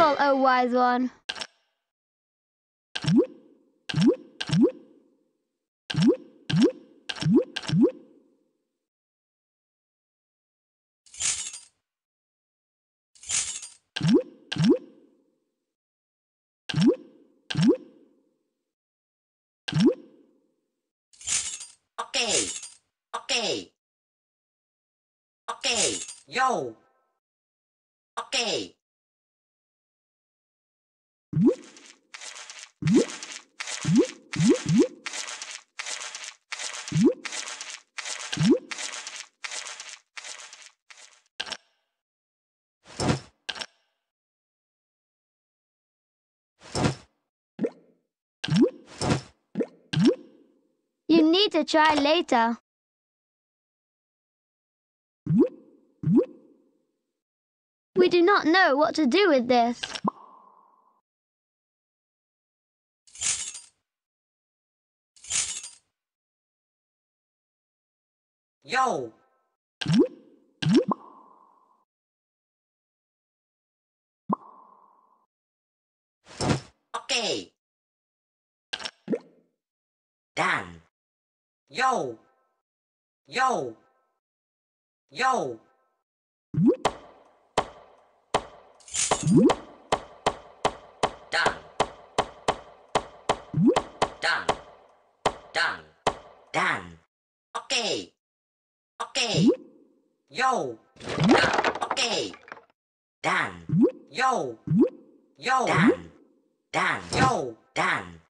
Careful, O wise one. Okay. Okay. Okay. Yo. Okay. You need to try later. We do not know what to do with this. Yo. Okay. Done. Yo. Yo. Yo. Done. Done. Done. Done. Okay. Okay. Yo. Done. Okay. Done. Yo. Yo. Done. Done. Yo. Done.